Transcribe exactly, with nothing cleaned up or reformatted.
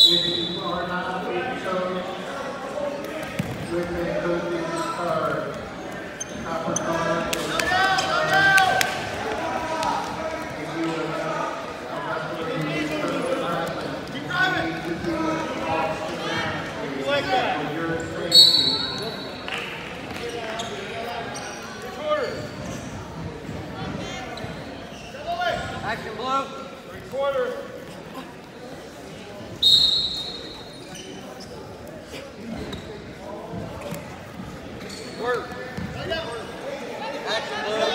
If you are not being coached with a coaching card, copper card, or card, if you are not going to be coached, keep driving. You need to do it off the ground like that. for your safety. Action blue. Three quarters. Work. Action blue.